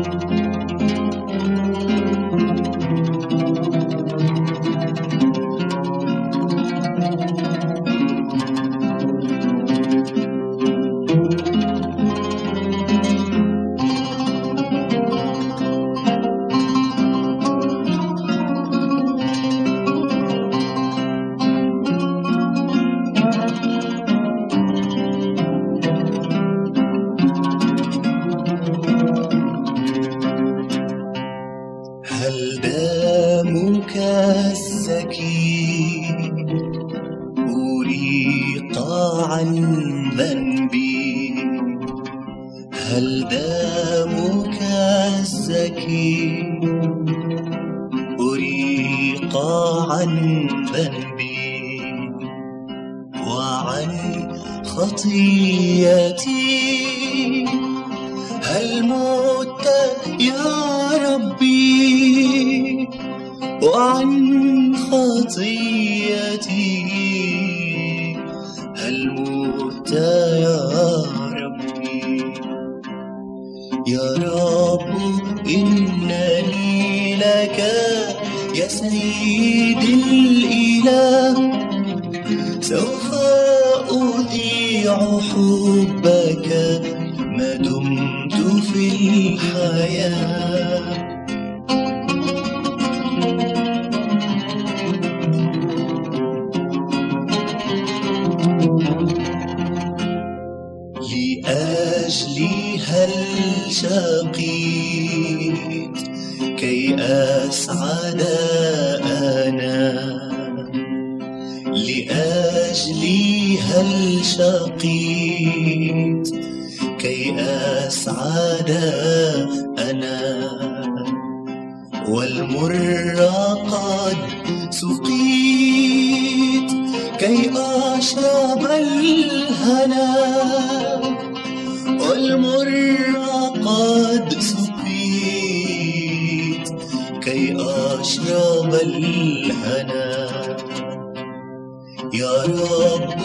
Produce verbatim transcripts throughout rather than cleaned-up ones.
هل دمك الزكي أريق عن ذنبي؟ هل دمك الزكي أريق عن ذنبي وعن خطيئتي؟ هل مت يا ربي وعن خطيئتي؟ هل مت يا ربي؟ يا رب إنني لك يا سيد الإله سوف أذيع حبك ما دمت في الحياة. لأجلي هل شقيت كي أسعد أنا؟ لأجلي هل شقيت كي أسعد أنا؟ والمر قد سقيت كي أشرب الهنا، والمر قد سقيت كي أشرب الهنا. يا رب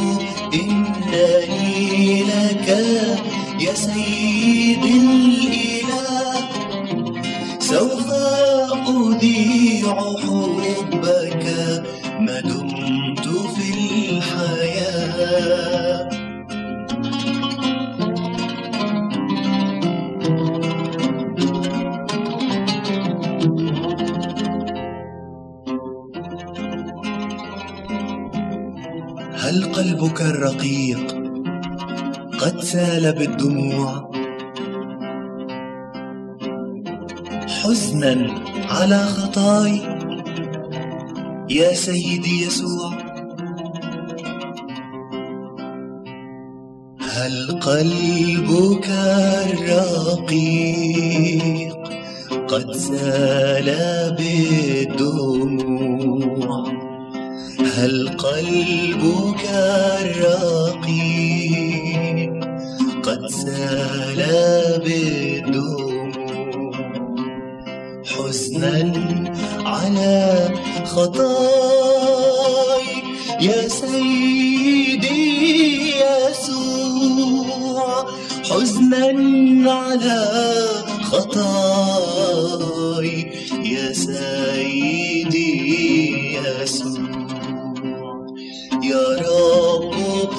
إنني لك يا سيد الإله سوف أذيع حبك ما دمت في الحياة. هل قلبك الرقيق قد سال بالدموع حزنا على خطاي يا سيدي يسوع؟ هل قلبك الرقيق قد سال بالدموع؟ هل قلبك الرقيق قد سال بالدموع حزنا على خطاي يا سيدي يسوع؟ حزنا على خطاي يا سيدي يسوع. يا رب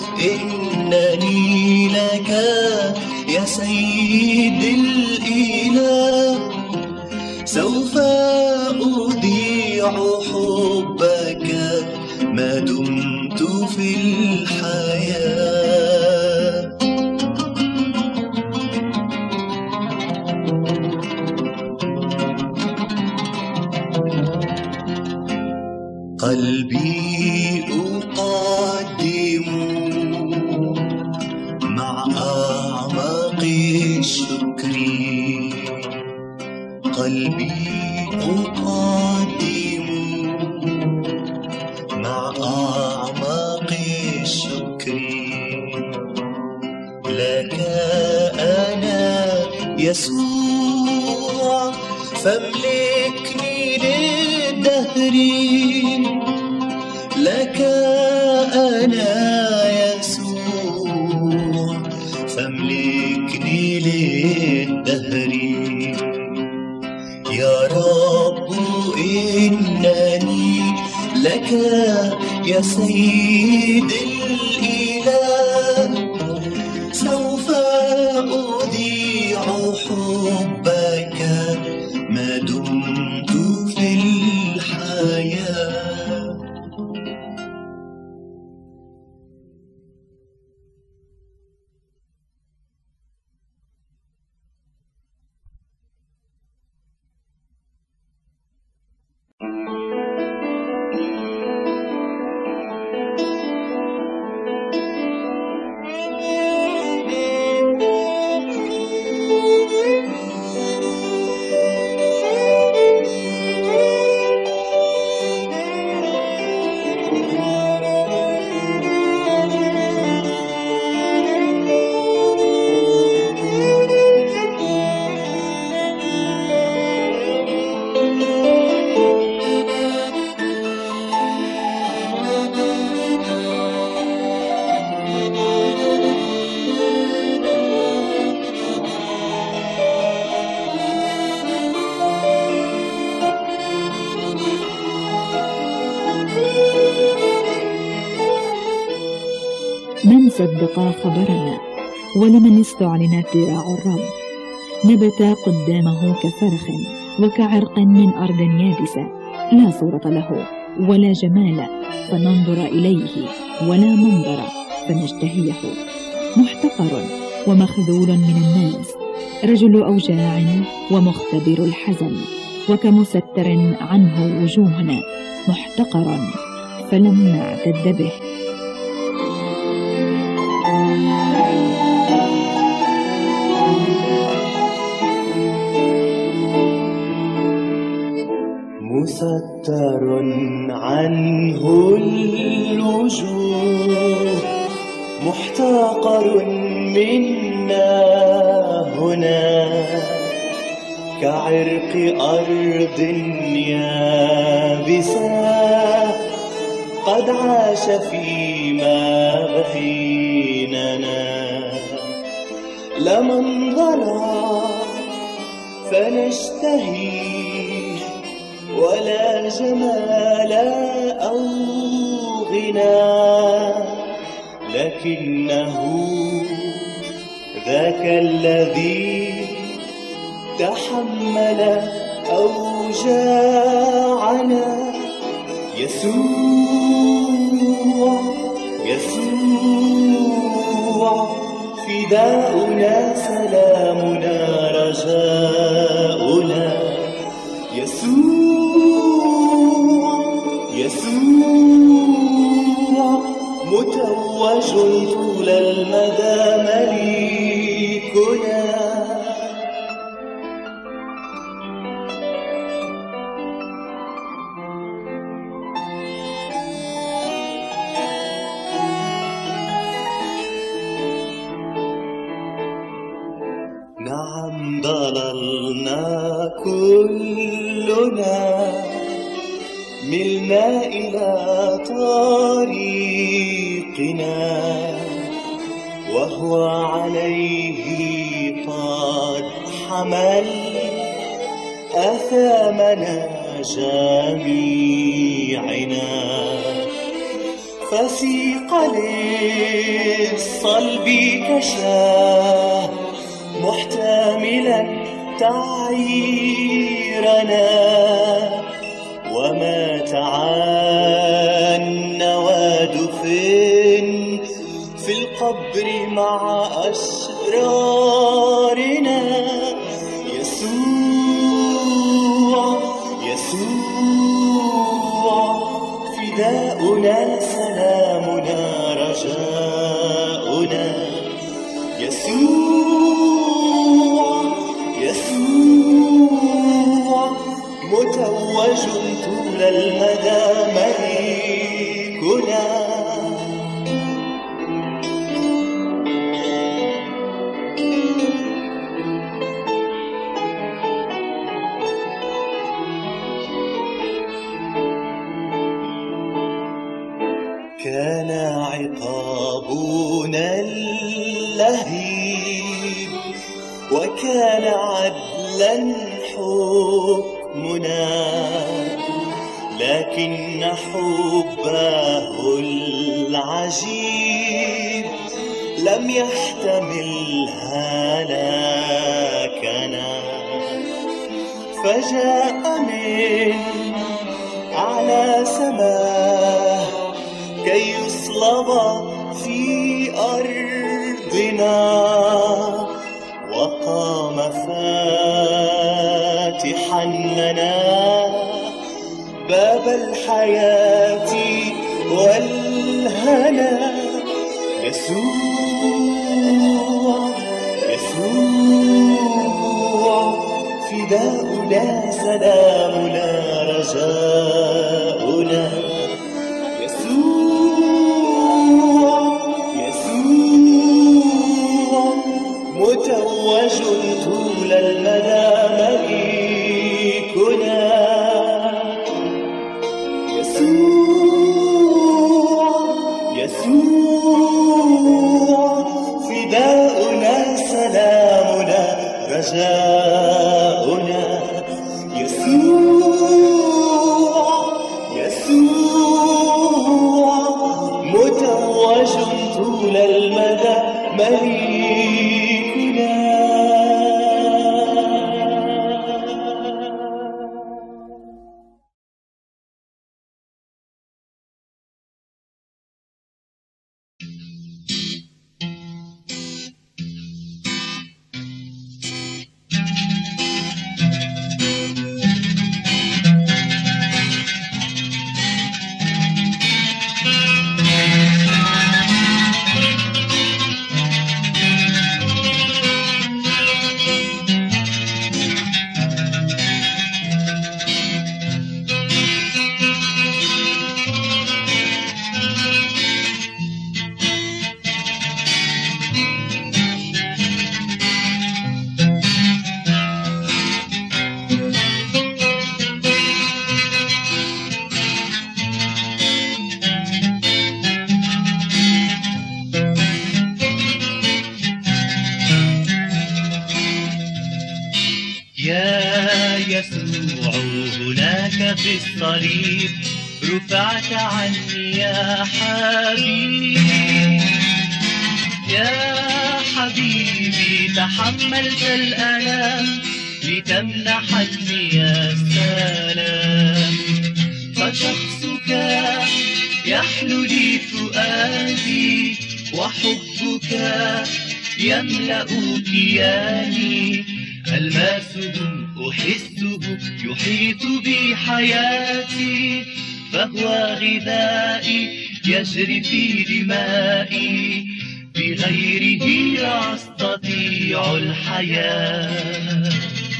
إنني لك يا سيد الإله سوف أذيع حبك ما دمت في الحياة. قلبي أقدم مع أعماق الشكر، قلبي أقدم مع أعماق الشكر لك أنا يسوع، فاملكني للدهر لك أنا يسوع، فاملكني للدهر لك يا سيد الإله، سوف أذيع حبك ما دمت في الحياة. من صدق خبرنا ولمن استعلنت ذراع الرب، نبت قدامه كفرخ وكعرق من أرض يابسة، لا صورة له ولا جمال فننظر إليه، ولا منظر فنشتهيه، محتقر ومخذول من الناس، رجل أوجاع ومختبر الحزن، وكمستر عنه وجوهنا، محتقرا فلم نعتد به. مستر عنه الوجوه، محتقر منا هنا، كعرق أرض يابسة، قد عاش فيما بيننا. لمن ظلم فنشتهي، ولا جمال أو غنى، لكنه ذاك الذي تحمل أوجاعنا، يسوع يسوع فداؤنا، سلامنا، رجاؤنا، يسوع يسوع متوج طول المدى مليكنا. نعم ضللنا كلنا، ملنا إلى طريقنا، وهو عليه قد حمل آثامنا جميعنا، فسيق للصلب كشاه، محتملا تعيرنا، ومات عنا ودفن في القبر مع أشرارنا. يسوع يسوع فداؤنا، سلامنا، رجاؤنا، يسوع يسوع متوج طول المدى مليكنا. كان عقابنا اللهيب، وكان عدلا حكمنا، لكن حبه العجيب لم يحتمل هلاكنا، فجاء من أعلى سماه كي يصلب في أرضنا، وقام فاتحا لنا باب الحياة والهنا. يسوع يسوع فداؤنا سلامنا رجاؤنا. يسوع يسوع متوج طول المدى مليكنا. يسوع يسوع فداؤنا سلامنا رجاؤنا. يسوع يسوع متوج طول المدى مليكنا. يسوع هناك في الصليب رفعت عني يا حبيبي، يا حبيبي تحملت الآلام لتمنحني السلام، فشخصك يحلو لي فؤادي وحبك يملأ كياني، ألماسه أحسه يحيط بي حياتي، فهو غذائي يجري في دمائي، بغيره لا أستطيع الحياة.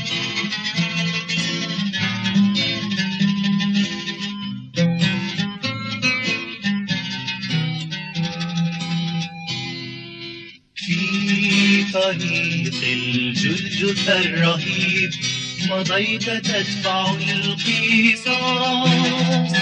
في طريق الجلجثة الرهيب مضيت تدفع القصاص،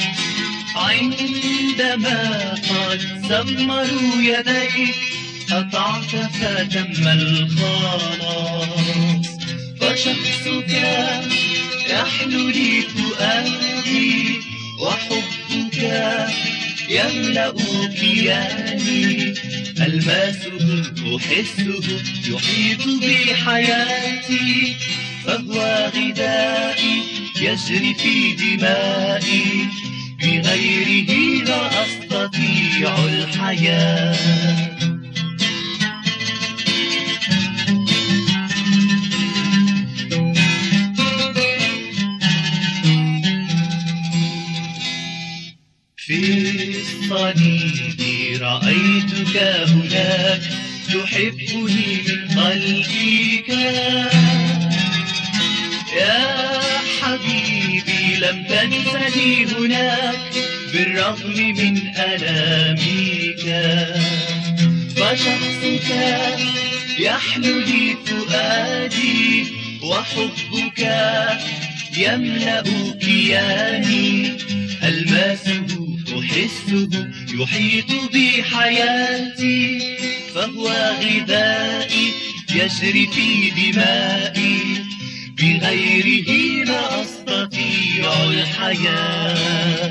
عندما قد سمروا يديك قطعت فتم الخلاص، فشخصك يحلو لي فؤادي وحبك يملأ كياني، ألماسه أحسه يحيط بي حياتي، فهو غذائي يجري في دمائي، بغيره لا أستطيع الحياة. في الصليب رأيتك هناك تحبني من قلبك، يا حبيبي لم تنسني هناك بالرغم من ألامك، فشخصك يحلو لي فؤادي وحبك يملأ كياني، ألماسه أحسه يحيط بي حياتي، فهو غذائي يجري في دمائي، بغيره لا أستطيع الحياة.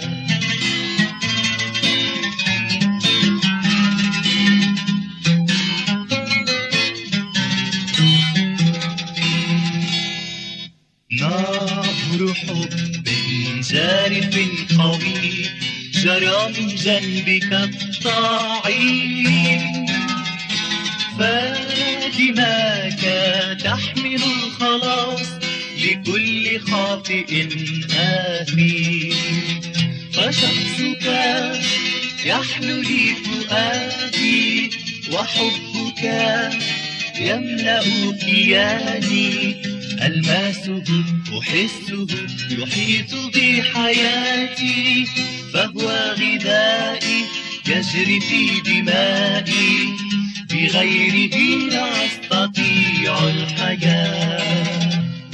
نهر حب زارف قوي جرى من جنبك الطعيم، فدماك تحمل الخلاص لكل خاطئ آثيم. فشخصك يحلو لي فؤادي وحبك يملأ كياني، ألماسه أحسه يحيط بحياتي، فهو غذائي يجري في دمائي، بغيره لا أستطيع الحياة.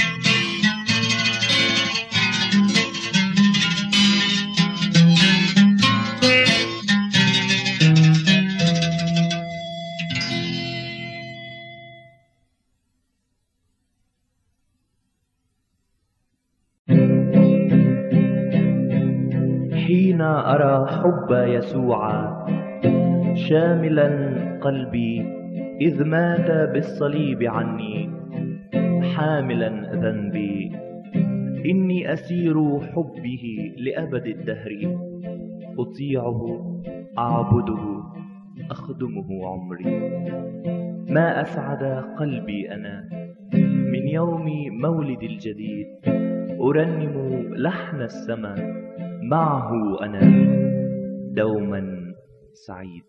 حين أرى حب يسوع شاملا قلبي إذ مات بالصليب عني حاملا ذنبي، إني أسير حبه لأبد الدهر، أطيعه أعبده أخدمه عمري. ما أسعد قلبي أنا من يوم مولد الجديد، أرنم لحن السماء معه أنا دوما سعيد.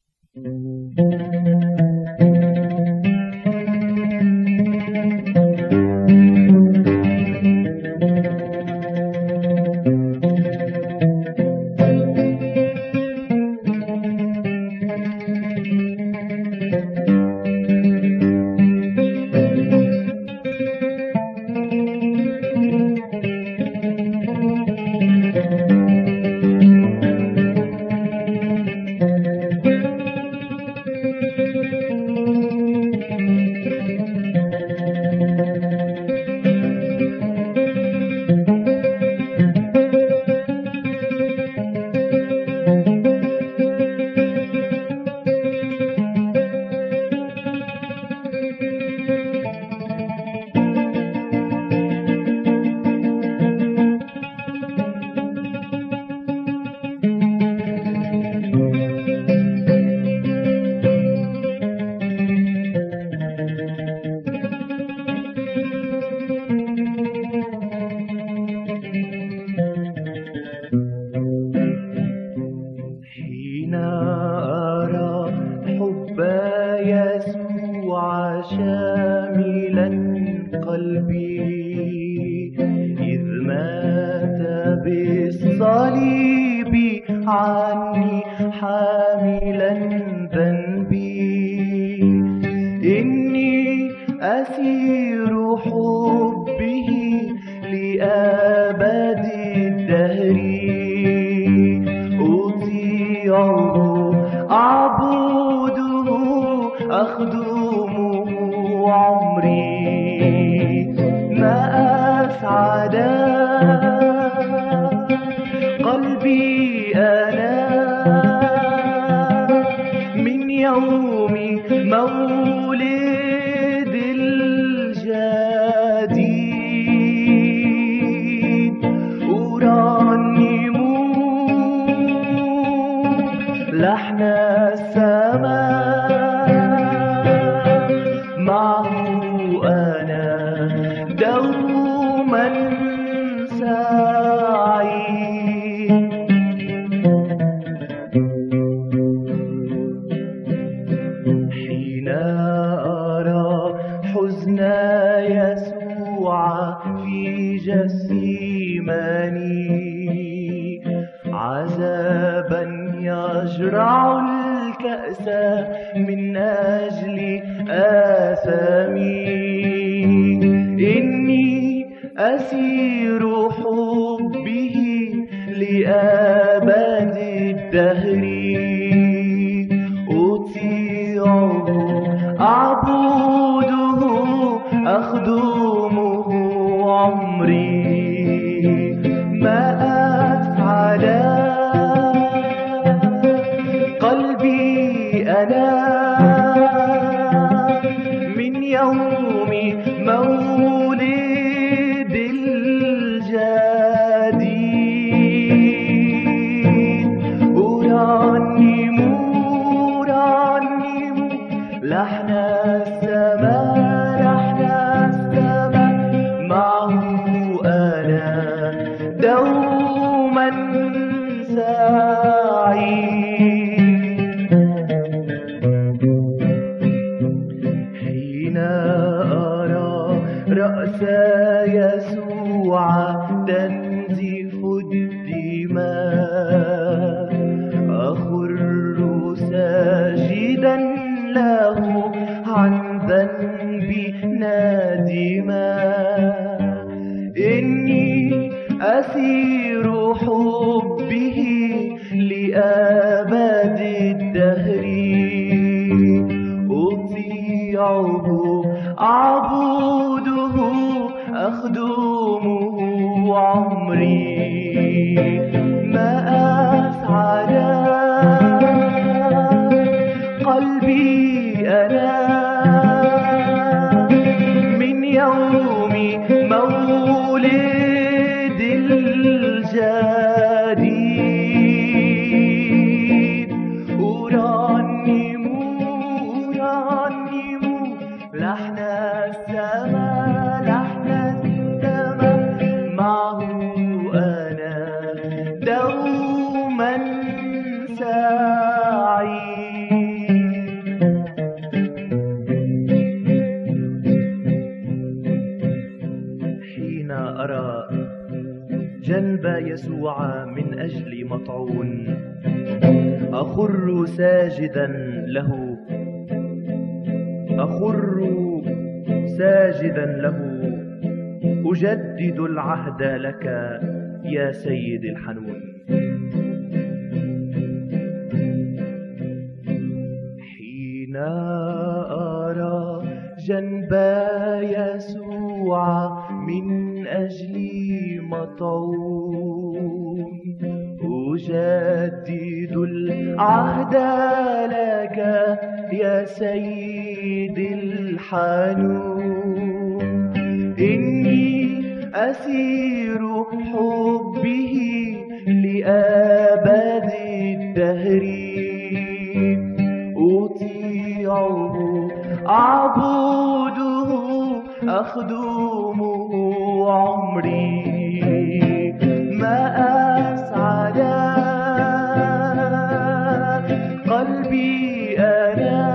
شاملا قلبي إذ مات بالصليب عني حاملا ذنبي، إني أسير حبه لأبد الدهر، أطيعه أعبده أخدمه عمري. ما أسعد قلبي أنا من يوم مولد الجديد، أرنم لحن السماء معه أنا دوما سعيد. حين أرى حزن يسوع في جسيماني، عذابا يجرع الكأس من أجل آثامي، إني أسير حبه لأبد الدهر، أطيعه أعبده أخدمه دوما سعيد. حين أرى رأس يسوع تنزف الدماء أخر ساجدا له عن ذنبي نادما. إني أسير حبه لأبد الدهر أطيعه أعبده أخدمه عمري. ما أسعد قلبي أنا من يوم مولد الجديد. أرنم أرنم لحن السماء لحن السماء معه أنا دوما سعيد. حين أرى جنب يسوع من أجلي مطعون أخر ساجدا له أخر ساجدا له أجدد العهد لك يا سيد الحنون. حين أرى جنب يسوع من أجلي مطعون أجدد العهد لك يا سيد الحنون. إني أسير حبه لأبد الدهر أطيعه أعبده أخدمه عمري. ما أسعد قلبي أنا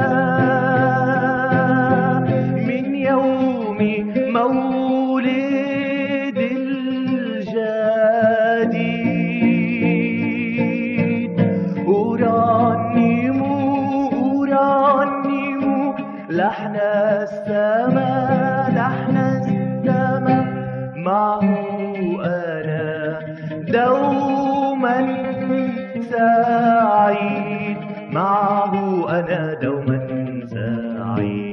من يوم مولد الجديد. أرنم أرنم لحن السماء لحن السماء معه أنا دوما سعيد. معه أنا دوما سعيد.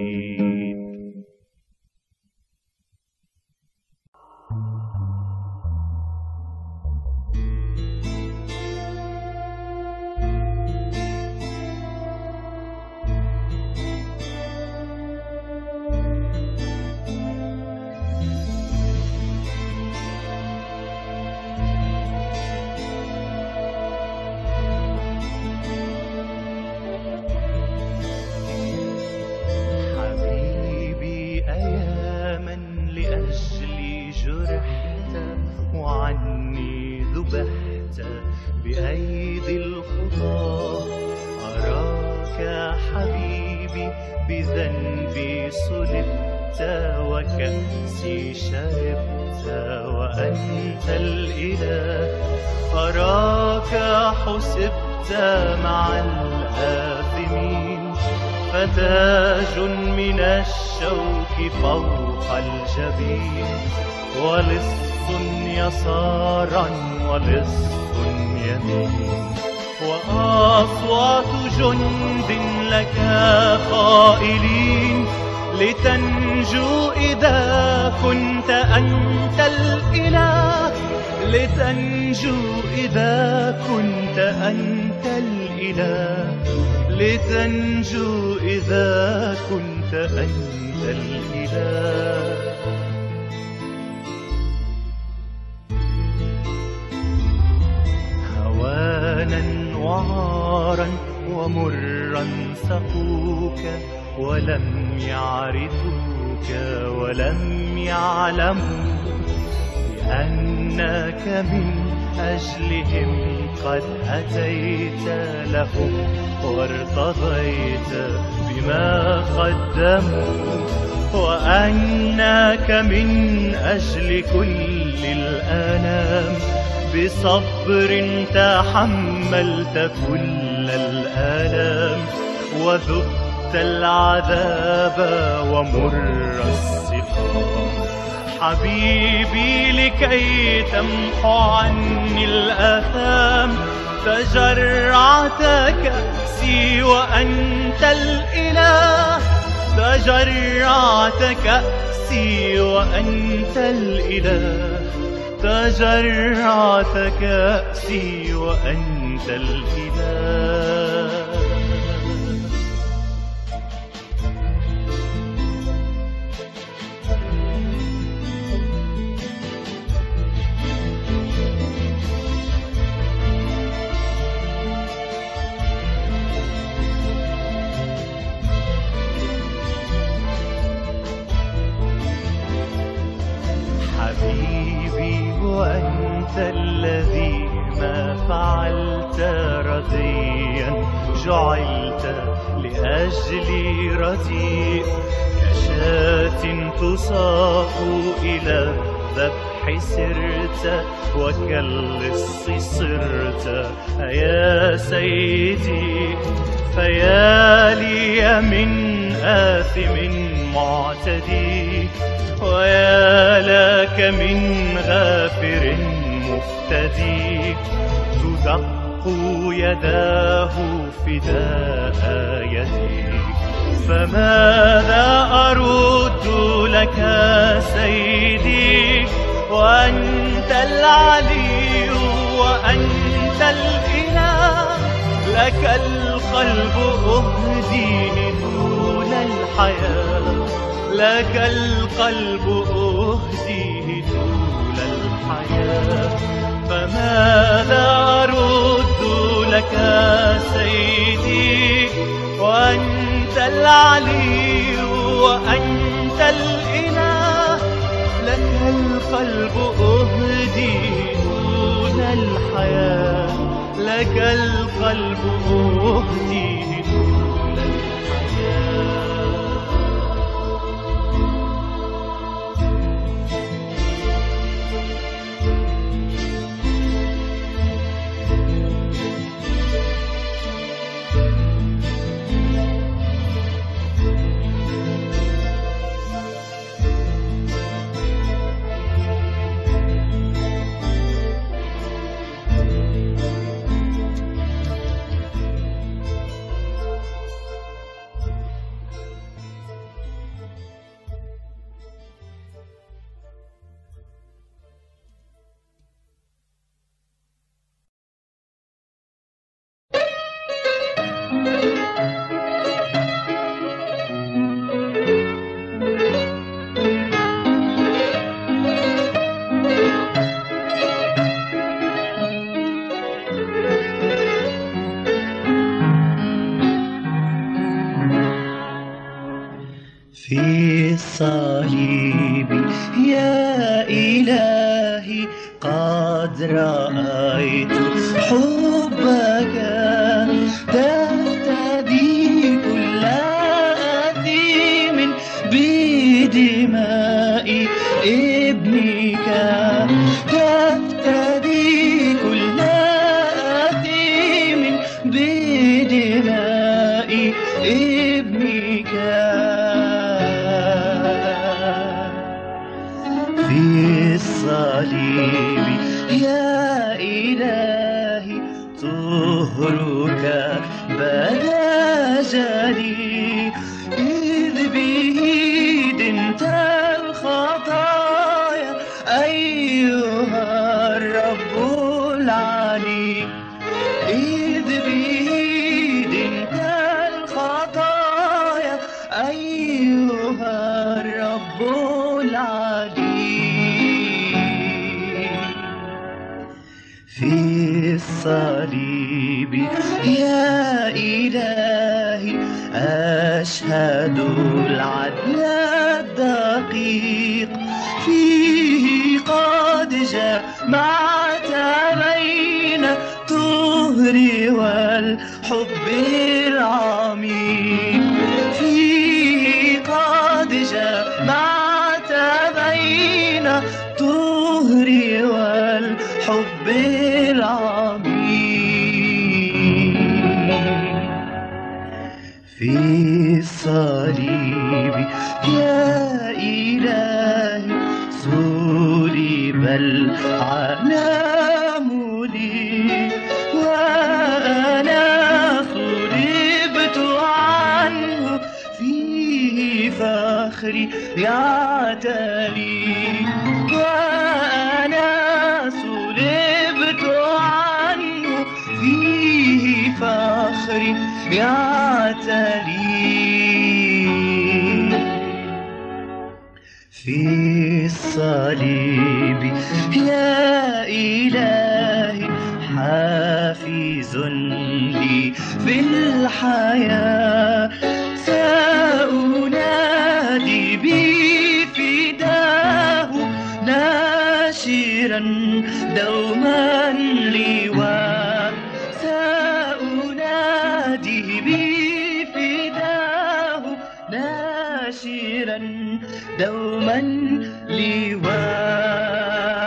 وعني ذبحت بأيدي الخطاة. أراك حبيبي بذنبي صلبت وكأسي شربت وأنت الإله. أراك حسبت مع الآثمين فتاج من الشوك فوق الجبين. ولص يسارا ولص يمين وأصوات جند لك قائلين لتنجو إذا كنت أنت الإله. لتنجو إذا كنت أنت الإله. لتنجو إذا كنت أنت الإله. هوانا وعارا ومرا سقوك ولم يعرفوك ولم يعلموا أنك من أجلهم قد أتيت لهم وارتضيت بما قدموا، وأنك من أجل كل الأنام بصبر تحملت كل الآلام، وذقت العذاب ومر السقام. حبيبي لكي تمحو عني الآثام تجرعت كأسي وأنت الإله، تجرعت كأسي وأنت الإله، تجرعت كأسي وأنت الإله. حبيبي وأنت الذي ما فعلت رضيا، جعلت لأجلي رديء، كشاة تساق إلى الذبح سرت، وكاللص صرت يا سيدي. فيا لي من آثم معتدي، ويا لك من غافر مفتدي، تدق يداه فداء يديك. فماذا أرد لك سيدي وأنت العلي وأنت الإله؟ لك القلب أهديه طول الحياة، لك القلب أهديه طول الحياة. فماذا أرد لك سيدي وأنت العلي وأنت الإله؟ لك القلب أهديه طول الحياة، لك القلب أهديه طول الحياة. في الصليب يا إلهي قد رأيت حبك، تفتدي كل أثيم بدماء ابنك، تفتدي كل أثيم بدماء ابنك. في الصليب يا إلهي طهرك بدا جلي، إذ به دنت الخطايا أيها الرب العلي، إذ به دنت الخطايا أيها الرب العلي. في الصليب يا إلهي أشهد العدل الدقيق، فيه قد جمعت بين الطهر والحب العميق فيه قد جمعت بين الطهر والحب العميق في الصليب يا إلهي صلب العالم لي وأنا صلبت عنه فيه فخري يعتلي وأنا صلبت عنه فيه فخري يعتلي في الصليب يا إلهي حافظ لي في الحياة سأنادي بفداه ناشرا دوما لواء سأنادي بفداه ناشرا دوما لواء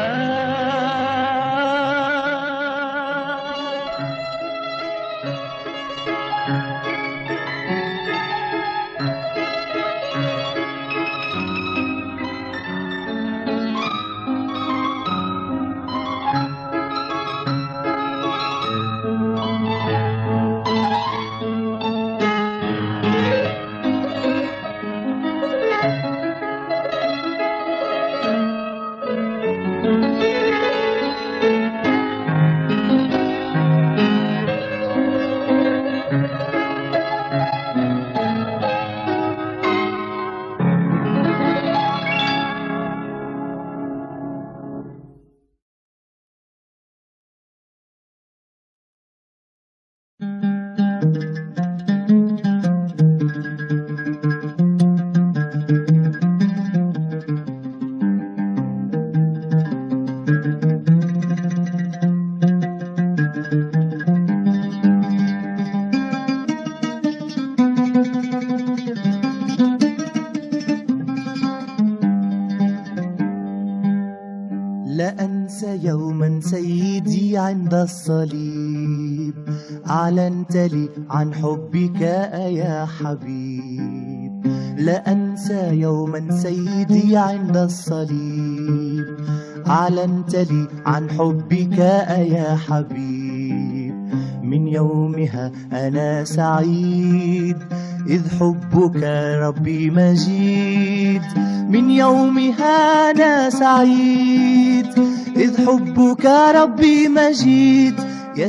لا أنسى يوما سيدي عند الصليب أعلنت لي عن حبك يا حبيب. لا أنسى يوما سيدي عند الصليب أعلنت لي عن حبك يا حبيب. من يومها أنا سعيد إذ حبك ربي مجيد. من يومها أنا سعيد إذ حبك ربي مجيد يا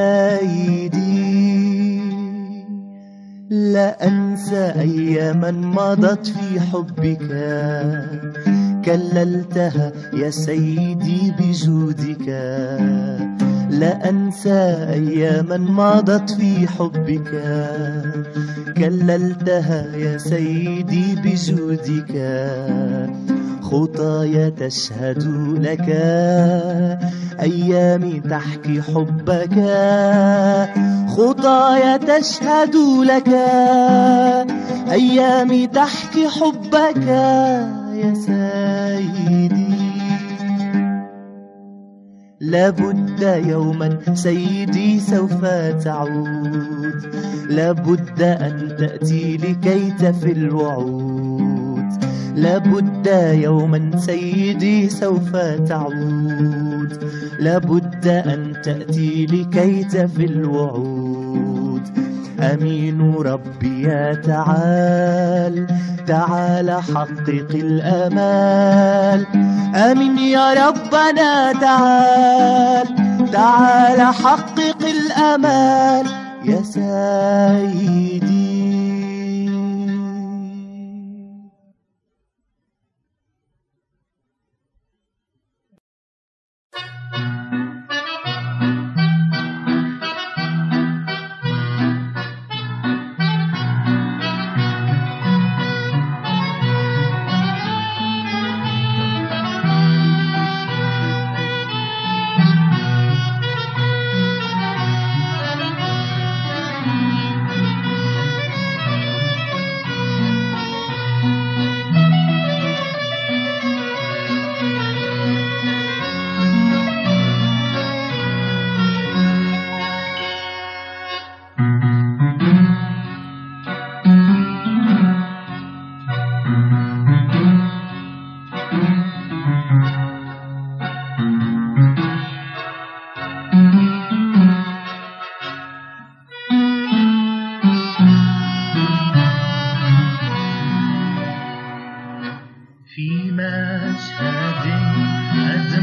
سيدي. لا أنسى أياما مضت في حبك كللتها يا سيدي بجودك. لا أنسى أياما مضت في حبك كللتها يا سيدي بجودك. خطايا تشهد لك أيامي تحكي حبك. خطايا تشهد لك أيامي تحكي حبك يا سيدي. لابد يوما سيدي سوف تعود. لابد أن تأتي لكي تفي الوعود. لابد يوما سيدي سوف تعود. لابد أن تأتي لكي تفي الوعود. أمين ربي يا تعال تعال حقق الأمال. أمين يا ربنا تعال تعال حقق الأمال يا سيدي.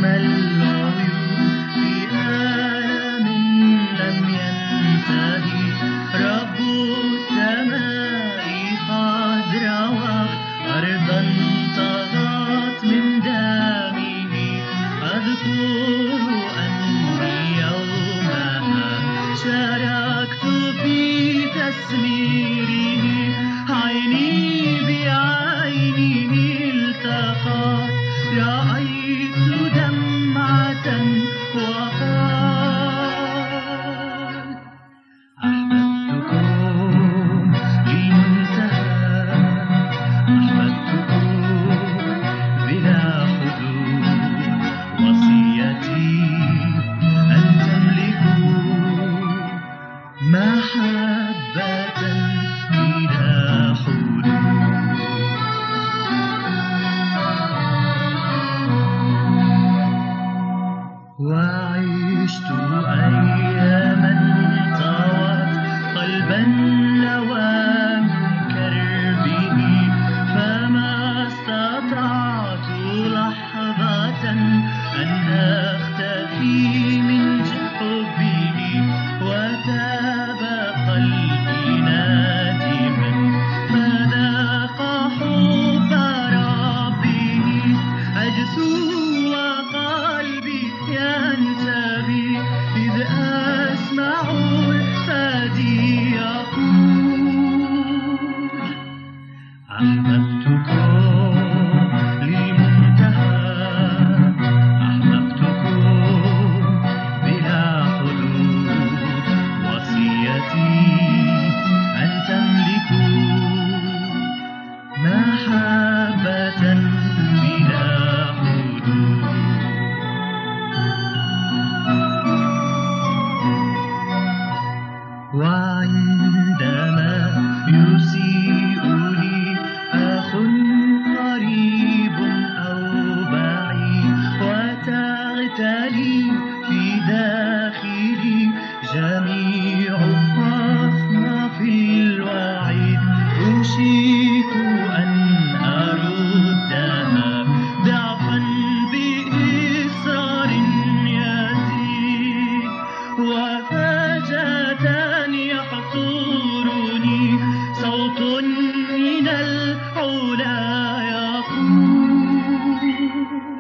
العيون في ألم لم ينتهي. رب السماء قد روى أرضا طغت من دمه. أذكر أني يومها شاركت في تسميره. عيني بعينه التقت، رأيت دمعة وقال أحببتكم للمنتهى. أحببتكم بلا حدود. وصيتي أن تملكوا محبة بلا حدود. وعشت أياما طوت قلبا نوى من كربه. فما استطعت لحظة أن أختفي من حبه. وتاب قلبي نادما فذاق حب ربه. أجثو وقلبي ينتبه إذ أسمع الفادي يقول أحببتكم للمنتهى. أحببتكم بلا حدود. وصيتي أن تملكوا محبة بلا حدود. وعندما يسيء لي أخ قريب أو بعيد وتغتلي في داخلي جميع أصناف الوعيد. أوشك أن أردها ضعفا بإصرار يزيد. وفجأة يحصرني صوت من العلا يقول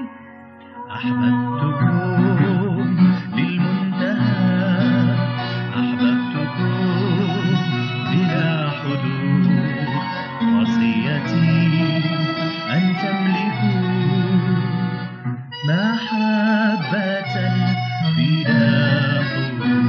أحببتكم للمنتهى. أحببتكم بلا حدود. وصيتي أن تملكوا محبة بلا حدود.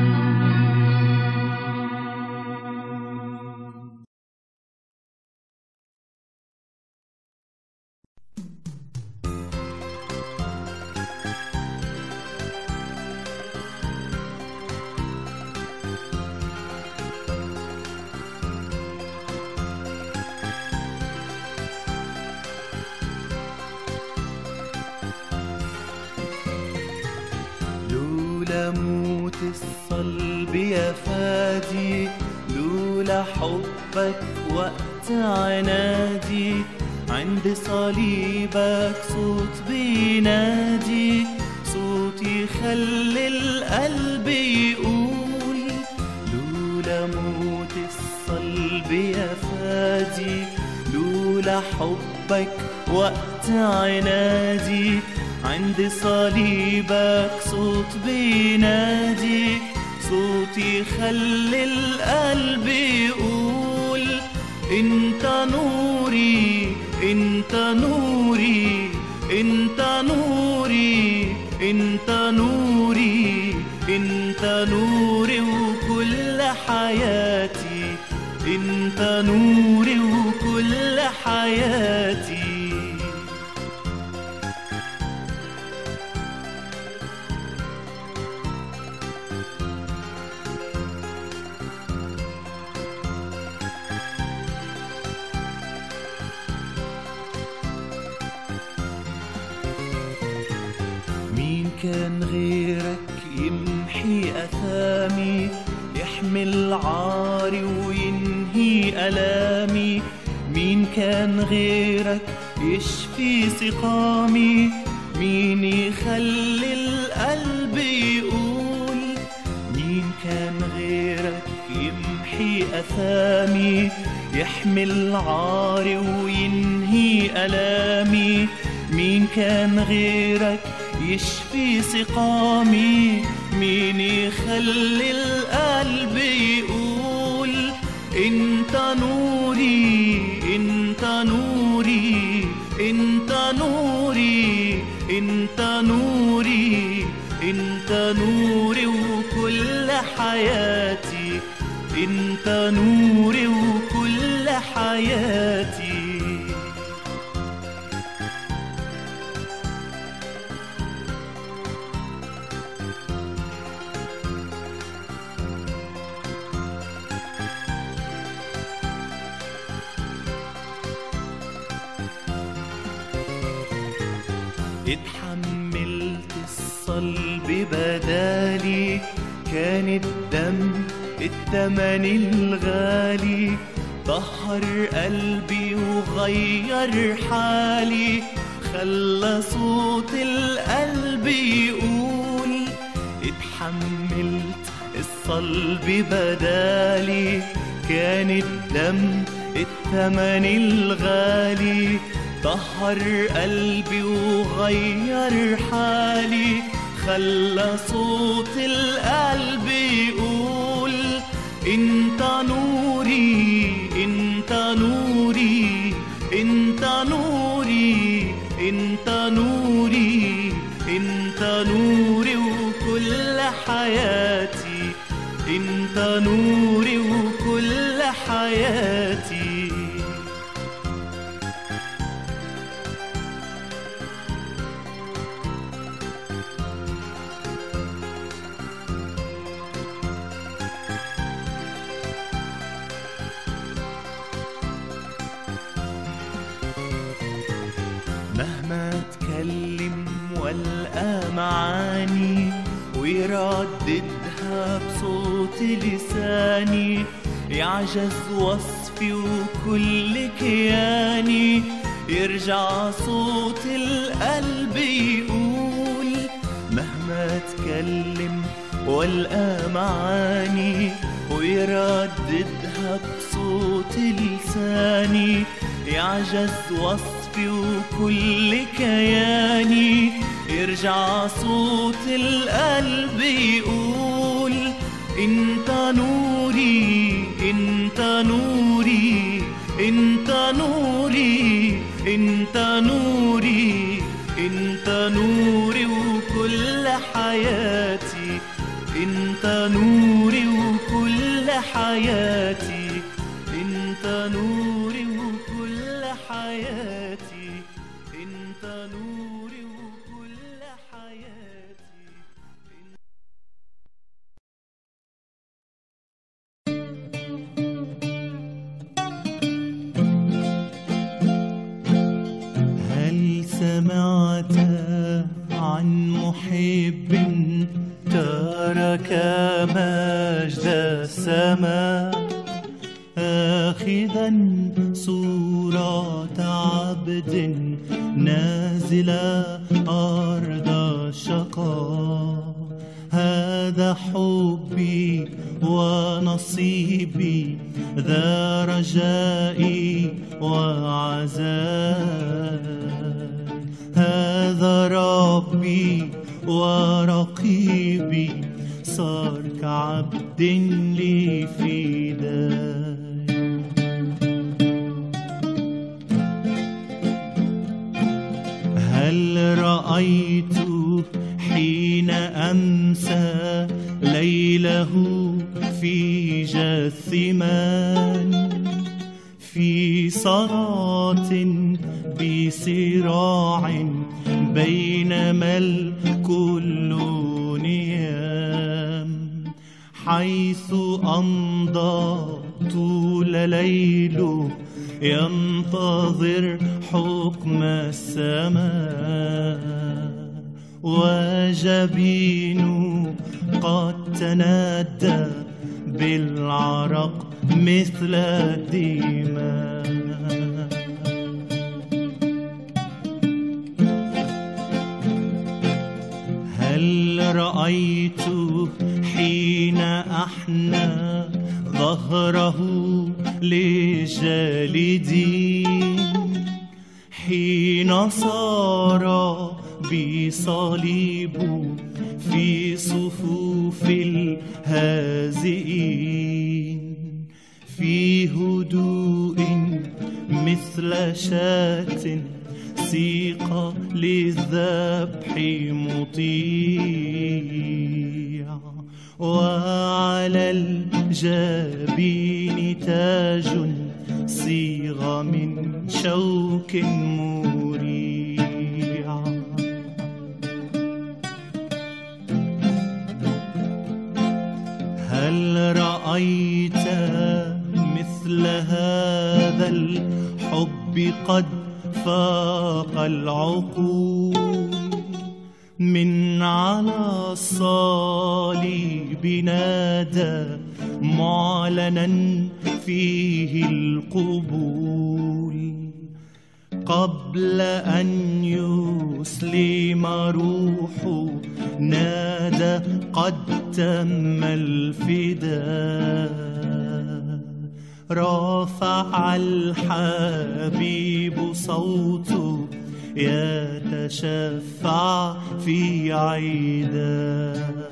لولا موت الصلب يا فادي، لولا حبك وقت عنادي، عند صليبك صوت بينادي، صوت يخلي القلب يقول. لولا موت الصلب يا فادي، لولا حبك وقت عنادي، عند صليبك صوت بينادي، صوت يخلي القلب يقول. انت نوري انت نوري انت نوري انت نوري انت نوري وكل حياتي، انت نوري وكل حياتي. مين كان غيرك يمحي أثامي، يحمل عاري وينهي ألامي؟ مين كان غيرك يشفي سقامي، مين يخلي القلب يقول؟ مين كان غيرك يمحي أثامي، يحمل عاري وينهي ألامي؟ مين كان غيرك يشفي سقامي؟ مين يخلي القلب يقول؟ انت نوري انت نوري انت نوري انت نوري انت نوري وكل حياتي، انت نوري وكل حياتي. اتحملت الصلب بدالي، كان الدم التمن الغالي، طهر قلبي وغير حالي، خلى صوت القلب يقول. اتحملت الصلب بدالي، كان الدم التمن الغالي، طهر قلبي وغير حالي، خلى صوت القلب يقول. انت نوري انت نوري انت نوري انت نوري انت نوري وكل حياتي، انت نوري وكل حياتي. مهما اتكلم والقى معاني، ويرددها بصوت لساني، يعجز وصفي وكل كياني، يرجع صوت القلب يقول. مهما اتكلم والقى معاني، ويرددها بصوت لساني، يعجز وصفي وكل كياني، يرجع صوت القلب يقول. انت نوري انت نوري انت نوري انت نوري انت نوري وكل حياتي، انت نوري وكل حياتي، انت نوري وكل حياتي، انت نوري وكل حياتي. هل سمعت عن محب ترك مجد السماء، آخذا صورة عبد نازل أرض الشقاء؟ هذا حبي ونصيبي، ذا رجائي وعزاء. هذا ربي ورقيبي، صار كعبد لي فداء. هل رأيت حين أمسى ليله في جثمان، في صلاة بصراع بينما الكل نيام، حيث أمضى طول ليله ينتظر حكم السماء، وجبينه قد تندى بالعرق مثل الدماء. هل رأيت حين أحنى ظهره لجالدين، حين صار بصليب في صفوف الهازئين، في هدوء مثل شاة سيق للذبح مطيع، وعلى الجبين تاج صيغ من شوك مريع. هل رأيت مثل هذا الحب قد فاق العقول؟ من على الصليب نادى معلنا فيه القبول، قبل أن يسلم روحه نادى قد تم الفداء. رفع الحبيب صوته يتشفع في عيداه.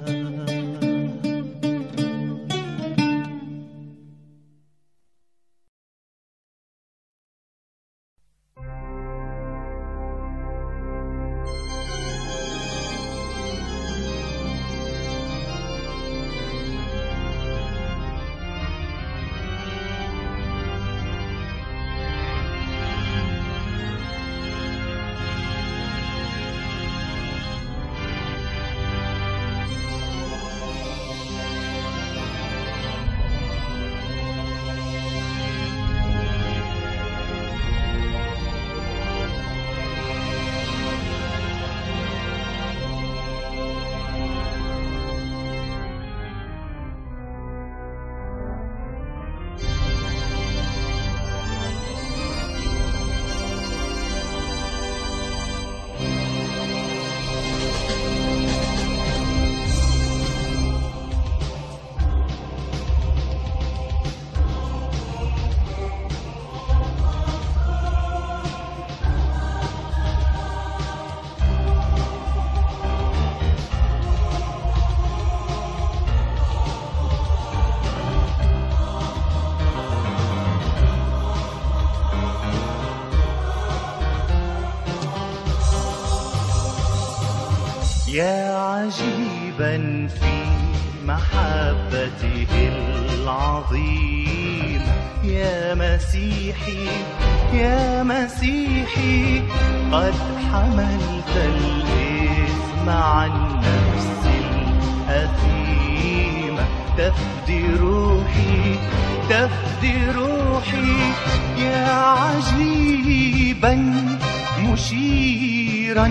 يا عجيبا في محبته العظيمة، يا مسيحي يا مسيحي قد حملت الإثم عن نفسي الأثيمة، تفدي روحي تفدي روحي. يا عجيبا مشيرا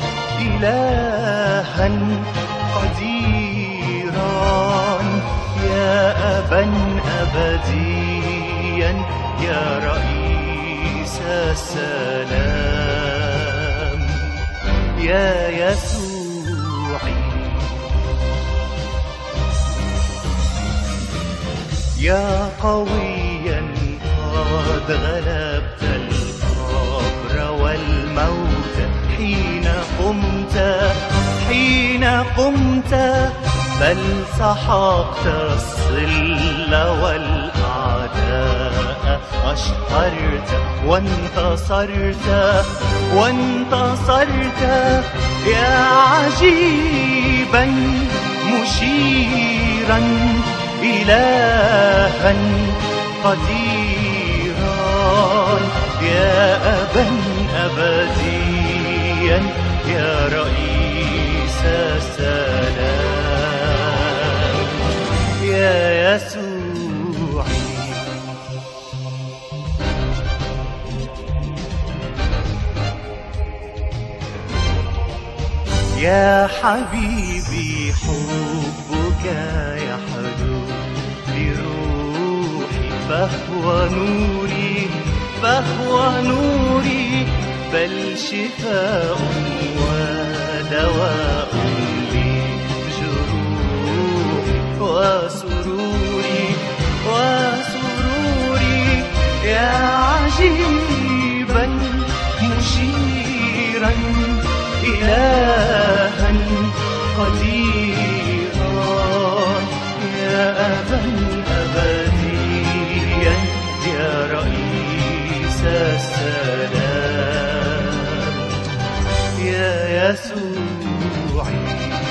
إلها قديرا، يا أبا أبديا يا رئيس السلام، يا يسوعي يا قويا قد غلبت القبر والموت، حين قمت حين قمت بل سحقت الظل والأعداء، أشهرت وانتصرت وانتصرت. يا عجيبا مشيرا إلها قديرا، يا أبا أبديا يا رئيس السلام، يا يسوعي يا حبيبي. حبك يحلو بروحي، فهو نوري فهو نوري، بل شفاء ودواء لي. وسروري وسروري يا عجيبا مشيرا إلها قديرا يا أبا أبديا يا رئيس السلام يا يسوعي.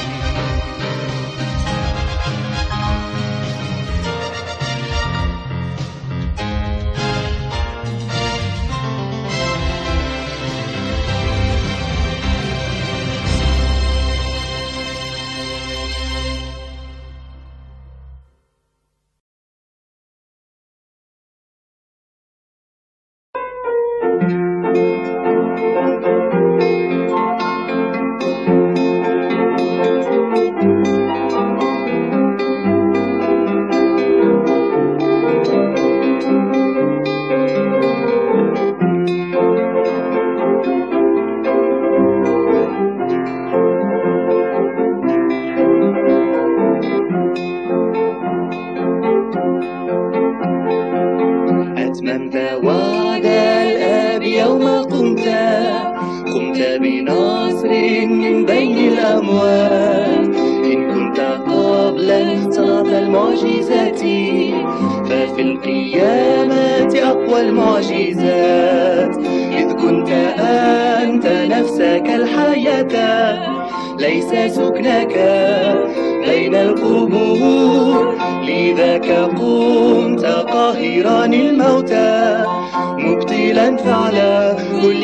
أتممت وعد الآب يوم قمت قمت بنصر من بين الأموات. إن كنت قبلا صلاة المعجزات ففي القيامة أقوى المعجزات. إذ كنت أنت نفسك الحياة ليس سكنك بين القبور. لذاك قمت قاهرا الموتى مبطلا فعل كل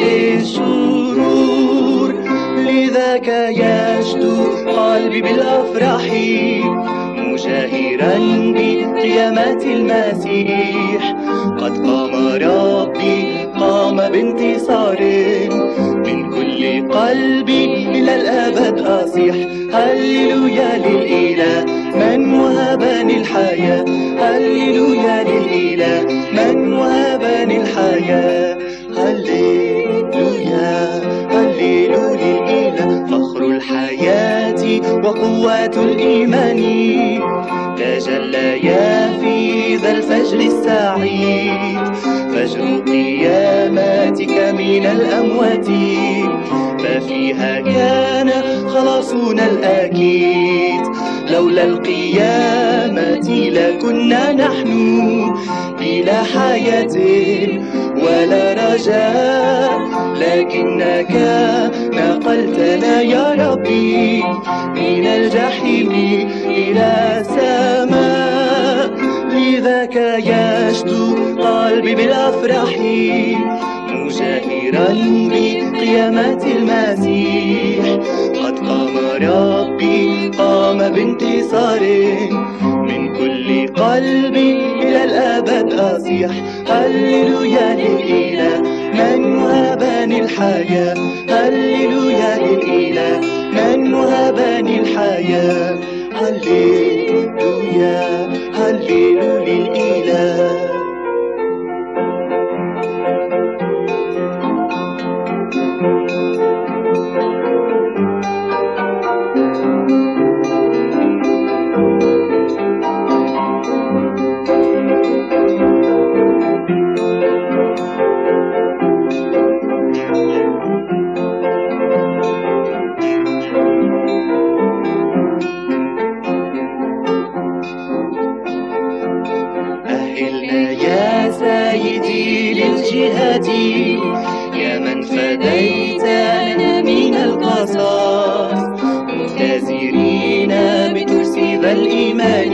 الشرور. لذاك يشدو قلبي بالأفراح مجاهرا بقيامة المسيح. قد قام ربي قام بانتصار من كل قلبي إلى الأبد أصيح. هللويا للإله من وهبني الحياة. هللويا للإله من وهبني الحياة. هللويا هللويا للإله فخر الحياة وقوة الإيمان تجليا في ذا الفجر السعيد. فجر قيامتك من الأموات ففيها كان خلاصنا الأكيد. لولا القيامة لكنا نحن بلا حياة ولا رجاء. لكنك نقلتنا يا ربي من الجحيم إلى السماء. لذاك يشدو قلبي بالأفراح مجاهرا بقيامة المسيح. قد قام ربي قام بانتصار من كل قلبي إلى الأبد أصيح. هللويا للإله من وهبني الحياة. هللويا للإله من وهبني الحياة. هللويا هللويا للإله. أهلنا يا سيدي للجهاد يا من فديتنا من القصاص. مختزرين بترس ذا الإيمان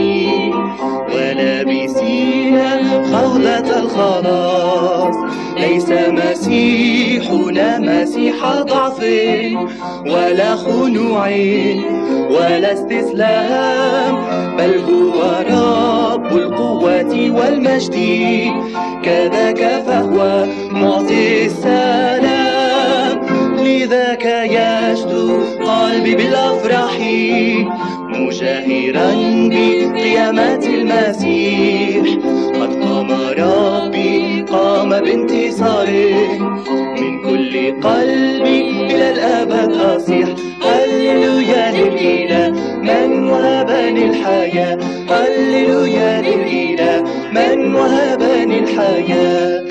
ولابسين خوذة الخلاص. ليس مسيحنا مسيح ضعف ولا خنوع ولا استسلام، بل هو رب القوة والمجد، كذاك فهو معطي السلام. لذاك يشدو قلبي بالأفراح مجاهرا بقيامة المسيح. قد قام ربي قام بانتصار من كل قلبي إلى الأبد أصيح. هللويا للإله من وهبني الحياة. الحياة. هللويا للإله من وهبني الحياة.